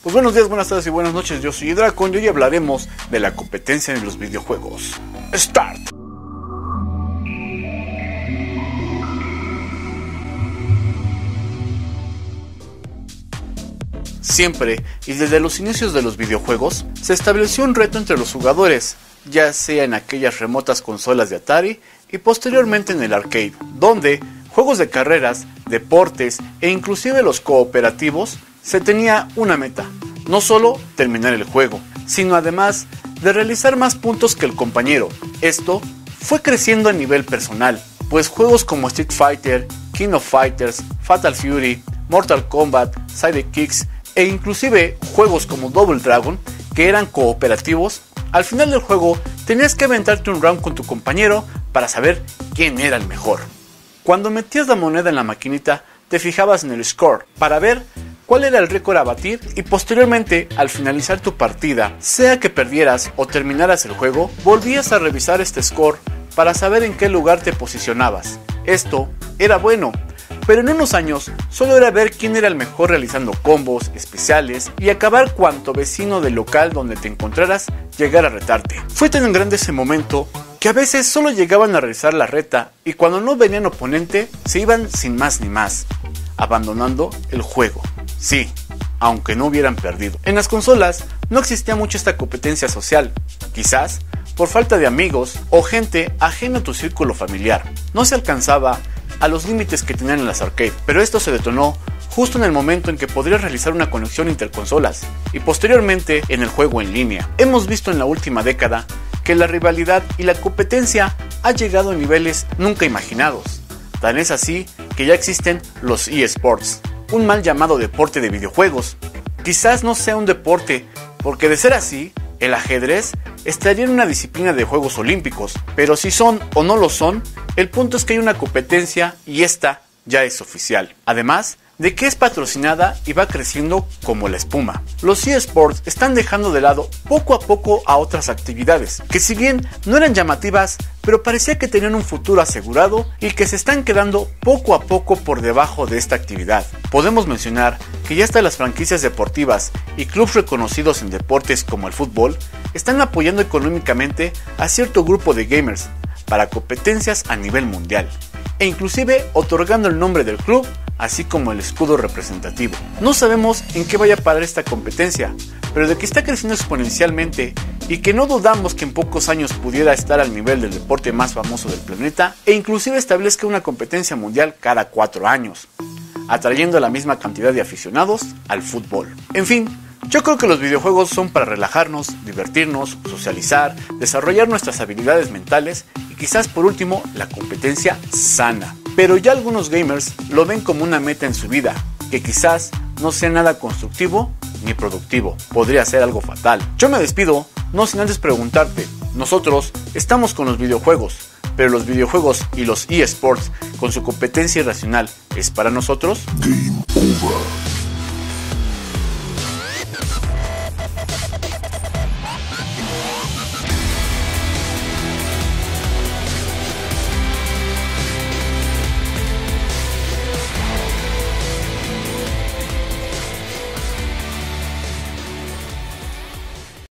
Pues buenos días, buenas tardes y buenas noches, yo soy Dracon y hoy hablaremos de la competencia en los videojuegos. ¡Start! Siempre, y desde los inicios de los videojuegos, se estableció un reto entre los jugadores, ya sea en aquellas remotas consolas de Atari y posteriormente en el arcade, donde juegos de carreras, deportes e inclusive los cooperativos se tenía una meta, no solo terminar el juego, sino además de realizar más puntos que el compañero. Esto fue creciendo a nivel personal, pues juegos como Street Fighter, King of Fighters, Fatal Fury, Mortal Kombat, Sidekicks e inclusive juegos como Double Dragon, que eran cooperativos, al final del juego tenías que aventarte un round con tu compañero para saber quién era el mejor. Cuando metías la moneda en la maquinita, te fijabas en el score para ver cuál era el récord a batir y posteriormente, al finalizar tu partida, sea que perdieras o terminaras el juego, volvías a revisar este score para saber en qué lugar te posicionabas. Esto era bueno, pero en unos años solo era ver quién era el mejor realizando combos, especiales y acabar cuanto vecino del local donde te encontraras llegara a retarte. Fue tan grande ese momento que a veces solo llegaban a realizar la reta y cuando no venían oponente se iban sin más ni más, abandonando el juego. Sí, aunque no hubieran perdido. En las consolas no existía mucho esta competencia social, quizás por falta de amigos o gente ajena a tu círculo familiar. No se alcanzaba a los límites que tenían en las arcades, pero esto se detonó justo en el momento en que podrías realizar una conexión interconsolas y posteriormente en el juego en línea. Hemos visto en la última década que la rivalidad y la competencia ha llegado a niveles nunca imaginados. Tan es así que ya existen los eSports, un mal llamado deporte de videojuegos. Quizás no sea un deporte, porque de ser así, el ajedrez estaría en una disciplina de Juegos Olímpicos, pero si son o no lo son, el punto es que hay una competencia y esta ya es oficial. Además de que es patrocinada y va creciendo como la espuma. Los eSports están dejando de lado poco a poco a otras actividades, que si bien no eran llamativas, pero parecía que tenían un futuro asegurado y que se están quedando poco a poco por debajo de esta actividad. Podemos mencionar que ya hasta las franquicias deportivas y clubes reconocidos en deportes como el fútbol están apoyando económicamente a cierto grupo de gamers para competencias a nivel mundial, e inclusive otorgando el nombre del club así como el escudo representativo. No sabemos en qué vaya a parar esta competencia, pero de que está creciendo exponencialmente y que no dudamos que en pocos años pudiera estar al nivel del deporte más famoso del planeta e inclusive establezca una competencia mundial cada 4 años, atrayendo a la misma cantidad de aficionados al fútbol. En fin, yo creo que los videojuegos son para relajarnos, divertirnos, socializar, desarrollar nuestras habilidades mentales y quizás por último la competencia sana. Pero ya algunos gamers lo ven como una meta en su vida, que quizás no sea nada constructivo ni productivo, podría ser algo fatal. Yo me despido, no sin antes preguntarte, nosotros estamos con los videojuegos, pero los videojuegos y los eSports con su competencia irracional, ¿es para nosotros? Game over.